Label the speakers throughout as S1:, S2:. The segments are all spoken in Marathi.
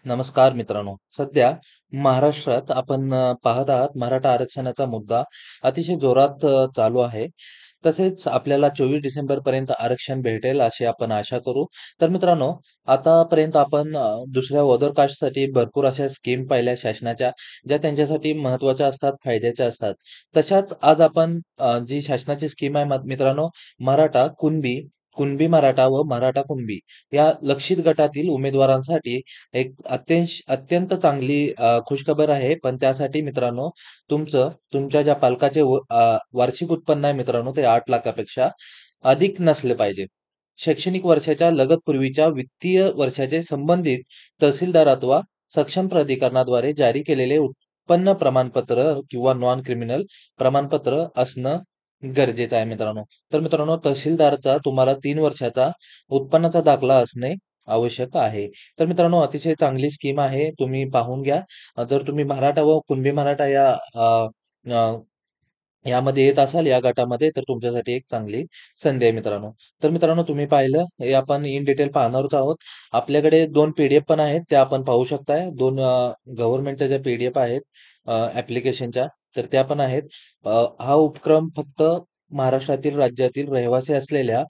S1: नमस्कार मित्रांनो. सध्या महाराष्ट्रात आपण पाहत आहात मराठा आरक्षणाचा मुद्दा अतिशय जोरात चालू आहे. तसेच आपल्याला 24 डिसेंबरपर्यंत आरक्षण भेटेल अशी आपण आशा करू. तर मित्रांनो, आतापर्यंत आपण दुसऱ्या अदर कास्टसाठी भरपूर अशा स्कीम पाहिल्या शासनाच्या, ज्या त्यांच्यासाठी महत्त्वाच्या असतात, फायद्याच्या असतात. तशाच आज आपण जी शासनाची स्कीम आहे मित्रांनो, मराठा, कुणबी मराठा व मराठा कुणबी या लक्षित गटातील उमेदवारांसाठी एक अत्यंत चांगली खुशखबर आहे. पण त्यासाठी मित्रांनो, तुमच्या ज्या पालकाचे वार्षिक उत्पन्न आहे मित्रांनो, ते 8 लाखापेक्षा अधिक नसले पाहिजे. शैक्षणिक वर्षाच्या लगतपूर्वीच्या वित्तीय वर्षाचे संबंधित तहसीलदार अथवा सक्षम प्राधिकरणाद्वारे जारी केलेले उत्पन्न प्रमाणपत्र किंवा नॉन क्रिमिनल प्रमाणपत्र असणं गरजेचं आहे मित्रांनो. तर मित्रांनो, तहसीलदारचा तुम्हाला 3 वर्षाचा उत्पन्नाचा दाखला असणे आवश्यक आहे. तर मित्रांनो, अतिशय चांगली स्कीम आहे. तुम्ही पाहून घ्या. जर तुम्ही मराठा व कुणबी मराठा अ, अ, यामध्ये येत असाल या गटामध्ये, तर तुमच्यासाठी एक चांगली संधी आहे मित्रांनो. तर मित्रांनो, तुम्ही पाहिलं हे आपण इन डिटेल पाहणारच आहोत. आपल्याकडे 2 पी-डी-एफ पण आहेत, त्या आपण पाहू शकताय. 2 गव्हर्नमेंटच्या ज्या पी-डी-एफ आहेत ॲप्लिकेशनच्या, तर त्या पण आहेत. हा उपक्रम फक्त महाराष्ट्रातील राज्यातील रहिवासी असलेल्या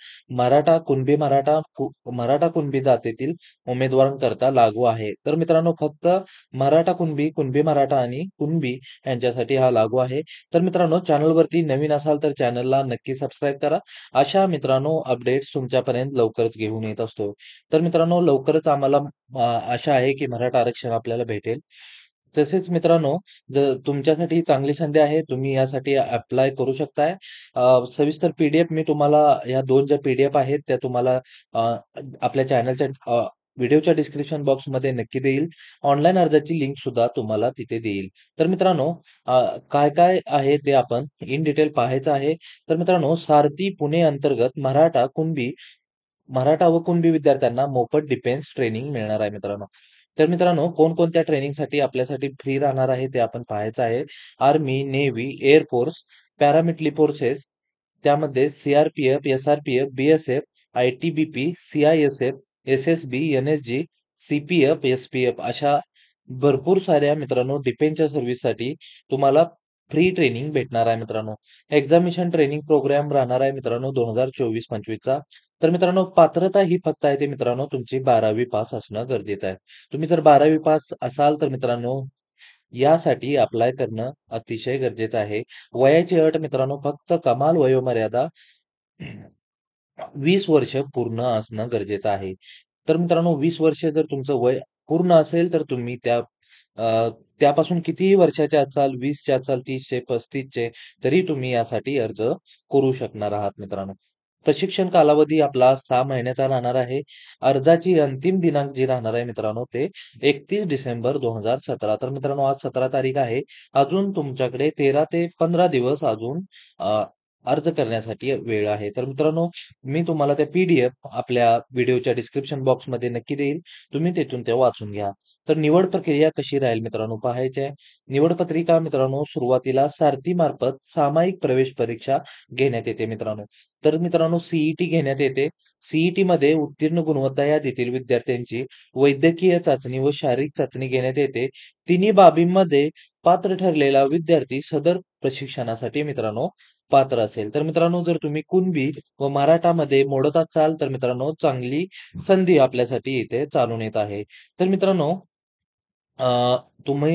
S1: मराठा कुणबी जातीतील उमेदवारांकरता लागू आहे. तर मित्रांनो, फक्त मराठा कुणबी, कुणबी मराठा आणि कुणबी यांच्यासाठी हा लागू आहे. तर मित्रांनो, चॅनलवरती नवीन असाल तर चॅनलला नक्की सबस्क्राईब करा. अशा मित्रांनो अपडेट्स तुमच्यापर्यंत लवकरच घेऊन येत असतो. तर मित्रांनो, लवकरच आम्हाला आशा आहे की मराठा आरक्षण आपल्याला भेटेल. तसेच मित्रांनो, जर तुमच्यासाठी चांगली संधी आहे. तुम्ही यासाठी अप्लाय करू शकताय. सविस्तर पी मी तुम्हाला ह्या 2 ज्या पी आहेत त्या तुम्हाला आपल्या चॅनलच्या व्हिडिओच्या डिस्क्रिप्शन बॉक्समध्ये नक्की देईल. ऑनलाईन अर्जाची लिंक सुद्धा तुम्हाला तिथे देईल. तर मित्रांनो, काय-काय आहे ते आपण इन डिटेल पाहायचं आहे. तर मित्रांनो, सारथी पुणे अंतर्गत मराठा व कुणबी विद्यार्थ्यांना मोफत डिफेन्स ट्रेनिंग मिळणार आहे मित्रांनो. तर मित्रांनो, कोणकोणत्या ट्रेनिंगसाठी आपल्यासाठी फ्री राहणार आहे ते आपण पाहायचं आहे. Army, navy, air force, paramilitary forces, त्यामध्ये CRPF, SRPF, BSF, ITBP, CISF, SSB, NSG, CPF, SPF अशा भरपूर साऱ्या मित्रांनो डिफेन्सच्या सर्व्हिससाठी तुम्हाला फ्री ट्रेनिंग भेटणार आहे मित्रांनो. एक्झामिनेशन ट्रेनिंग प्रोग्राम राहणार आहे मित्रांनो 2024-25 चा. तर मित्रांनो, पात्रता ही फक्त आहे ते मित्रांनो तुमची 12वी पास असणं गरजेचं आहे. तुम्ही जर 12वी पास असाल तर मित्रांनो, यासाठी अप्लाय करणं अतिशय गरजेचं आहे. वयाची अट मित्रांनो, फक्त कमाल वयोमर्यादा 20 वर्ष पूर्ण असणं गरजेचं आहे. तर मित्रांनो, 20 वर्ष जर तुमचं वय पूर्ण असेल तर तुम्ही त्यापासून कितीही वर्षाचे असाल, 20चे असाल, 30चे, 35चे तरी तुम्ही यासाठी अर्ज करू शकणार आहात मित्रांनो. प्रशिक्षण कालावधी आपला 6 महिन्याचा राहणार आहे. अर्जाची अंतिम दिनांक जी राहणार आहे मित्रांनो, ते 31 डिसेंबर 2017. तर मित्रांनो, आज 17 तारीख आहे. अजून तुमच्याकडे 13 ते 15 दिवस अजून अ, अर्ज करण्यासाठी वेळ आहे. तर मित्रांनो, मी तुम्हाला त्या पी-डी-एफ आपल्या व्हिडिओच्या डिस्क्रिप्शन बॉक्समध्ये नक्की देईल. तुम्ही तिथून ते वाचून घ्या. तर निवड प्रक्रिया कशी राहील मित्रांनो पाहायची आहे. निवड पत्रिका मित्रांनो, सुरुवातीला सारथीमार्फत सामायिक प्रवेश परीक्षा घेण्यात येते मित्रांनो. तर मित्रांनो, घेण्यात येते. मध्ये उत्तीर्ण गुणवत्ता यादीतील विद्यार्थ्यांची वैद्यकीय चाचणी व शारीरिक चाचणी घेण्यात येते. तिन्ही बाबींमध्ये पात्र ठरलेला विद्यार्थी सदर प्रशिक्षणासाठी मित्रांनो पात्र असेल. तर मित्रांनो, जर तुम्ही कुणबी व मराठामध्ये मोडत असाल तर मित्रांनो, चांगली संधी आपल्यासाठी इथे चालून येत आहे. तर मित्रांनो, अ, तुम्ही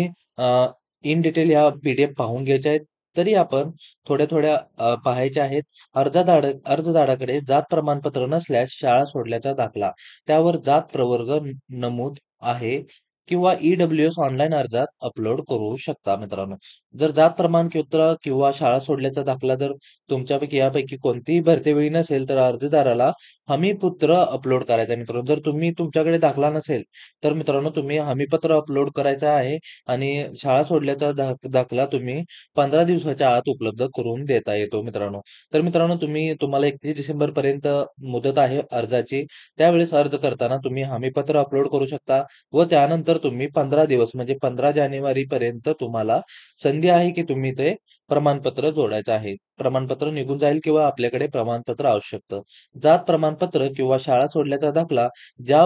S1: इन डिटेल ह्या पी पाहून घ्यायच्या आहेत. तरी आपण थोड्या-थोड्या पाहायच्या आहेत. अर्जदाराकडे जात प्रमाणपत्र नसल्यास शाळा सोडल्याचा दाखला, त्यावर जात प्रवर्ग नमूद आहे किंवा ई-डब्ल्यू-एस ऑनलाईन अर्जात अपलोड करू शकता मित्रांनो. जर जात प्रमाणपत्र किंवा शाळा सोडल्याचा दाखला जर तुमच्यापैकी यापैकी कोणतीही भरतेवेळी नसेल, तर अर्जदाराला हमीपत्र अपलोड करायचा आहे मित्रांनो. जर तुमच्याकडे दाखला नसेल, तर मित्रांनो तुम्ही हमीपत्र अपलोड करायचं आहे आणि शाळा सोडल्याचा दाखला तुम्ही 15 दिवसाच्या आत उपलब्ध करून देता येतो मित्रांनो. तर मित्रांनो, तुम्हाला 31 डिसेंबरपर्यंत मुदत आहे अर्जाची. त्यावेळेस अर्ज करताना तुम्ही हमीपत्र अपलोड करू शकता व त्यानंतर तुम्ही 15 दिवस म्हणजे 15 जानेवारीपर्यंत तुम्हाला संधी आहे की तुम्ही ते प्रमाणपत्र जोडायचं आहे. प्रमाणपत्र निघून जाईल किंवा आपल्याकडे प्रमाणपत्र असू शकतं. जात प्रमाणपत्र किंवा शाळा सोडल्याचा दाखला ज्यावर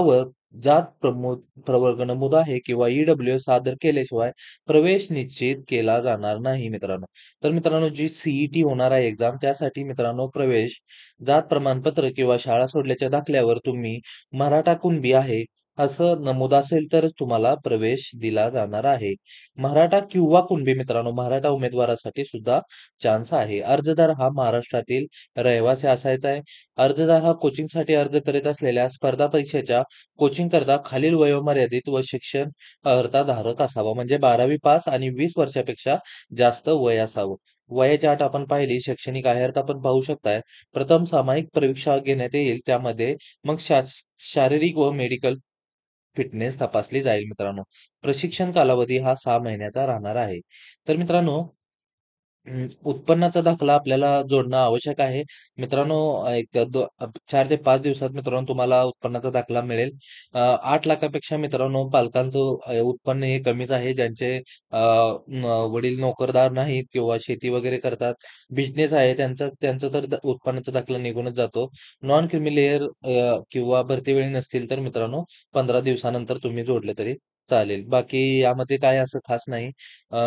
S1: जात प्रवर्ग नमूद आहे किंवा ईडब्ल्यूएस सादर केल्याशिवाय प्रवेश निश्चित केला जाणार नाही मित्रांनो. तर मित्रांनो जी सीईटी होणार आहे एक्झाम त्यासाठी मित्रांनो प्रवेश जात प्रमाणपत्र किंवा शाळा सोडल्याच्या दाखल्यावर तुम्ही मराठा कुणबी आहे असं नमूद असेल तरच तुम्हाला प्रवेश दिला जाणार आहे. मराठा किंवा कुणबी मित्रांनो मराठा उमेदवारासाठी सुद्धा चान्स आहे. अर्जदार हा महाराष्ट्रातील रहिवासी असायचा आहे. अर्जदार हा कोचिंगसाठी अर्ज करीत असलेल्या स्पर्धा परीक्षेच्या कोचिंग करता खालील वयोमर्यादित व शिक्षण अर्हता धारक असावा म्हणजे 12वी पास आणि 20 वर्षापेक्षा जास्त वय असावं. वयाची अट आपण पाहिली, शैक्षणिक अर्हता आपण पाहू शकताय. प्रथम सामायिक परीक्षा घेण्यात येईल त्यामध्ये मग शारीरिक व मेडिकल फिटनेस तपासली जाईल मित्रांनो. प्रशिक्षण कालावधी हा 6 महिन्याचा राहणार आहे. तर मित्रांनो उत्पन्नाचा दाखला आपल्याला जोडणं आवश्यक आहे. मित्रांनो 4 ते 5 दिवसात मित्रांनो तुम्हाला उत्पन्नाचा दाखला मिळेल. 8 लाखापेक्षा मित्रांनो पालकांचं उत्पन्न हे कमीच आहे. ज्यांचे वडील नोकरदार नाहीत किंवा शेती वगैरे करतात, बिझनेस आहे त्यांचा त्यांचं तर उत्पन्नाचा दाखला निघूनच जातो. नॉन क्रिमी लेयर किंवा भरतीवेळी नसतील तर मित्रांनो 15 दिवसानंतर तुम्ही जोडले तरी चालेल. बाकी यामध्ये काय असं खास नाही. अ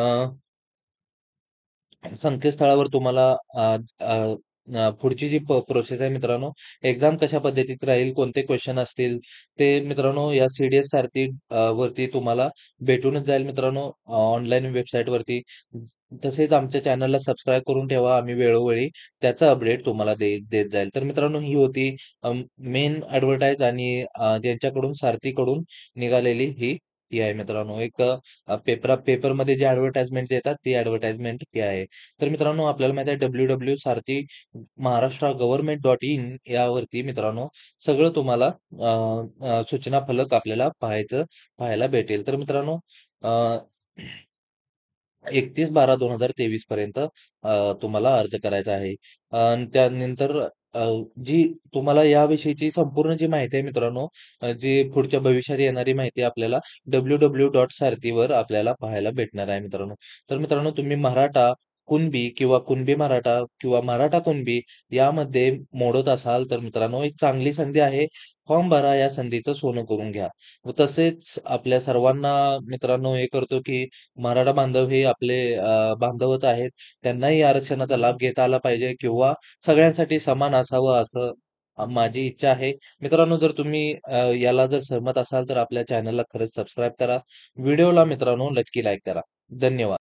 S1: संकेतस्थळावर तुम्हाला अ, अ, पुढची जी प्रोसेस आहे मित्रांनो, एक्झाम कशा पद्धतीत राहील, कोणते क्वेश्चन असतील, ते मित्रांनो या सीडीएस सारथी वरती तुम्हाला भेटूनच जाईल मित्रांनो, ऑनलाईन वेबसाईटवरती. तसेच आमच्या चॅनलला सबस्क्राईब करून ठेवा. आम्ही वेळोवेळी त्याचा अपडेट तुम्हाला देत जाईल. तर मित्रांनो ही होती मेन ॲडव्हर्टाइज आणि ज्यांच्याकडून सारथीकडून निघालेली ही आहे मित्रांनो. एक पेपरमध्ये जी ॲडव्हर्टाइजमेंट देतात ती ॲडव्हर्टाइजमेंट ही आहे. तर मित्रांनो आपल्याला माहिती आहे www Sarathi Maharashtra government dot in यावरती मित्रांनो सगळं तुम्हाला अ, सूचना फलक आपल्याला पाहायला भेटेल. तर मित्रांनो अ, 31/12/2023 पर्यंत तुम्हाला अर्ज करायचा आहे. अन् त्यानंतर अ, जी तुम्हाला याविषयीची संपूर्ण जी माहिती आहे मित्रांनो, जी पुढच्या भविष्यात येणारी माहिती आपल्याला www.सारथी वर आपल्याला पाहायला भेटणार आहे मित्रांनो. तर मित्रांनो तुम्ही मराठा, कुणबी किंवा कुणबी मराठा किंवा मराठा कुणबी यामध्ये मोडत असाल तर मित्रांनो एक चांगली संधी आहे. फॉर्म भरा, या संधीचं सोनं करून घ्या. व तसेच आपल्या सर्वांना मित्रांनो हे करतो की मराठा बांधव हे आपले बांधवच आहेत. त्यांनाही आरक्षणाचा लाभ घेता आला पाहिजे किंवा सगळ्यांसाठी समान असावं असं माझी इच्छा आहे. मित्रांनो जर तुम्ही याला जर सहमत असाल तर आपल्या चॅनलला खरंच सबस्क्राईब करा. व्हिडिओला मित्रांनो नक्की लाईक करा. धन्यवाद.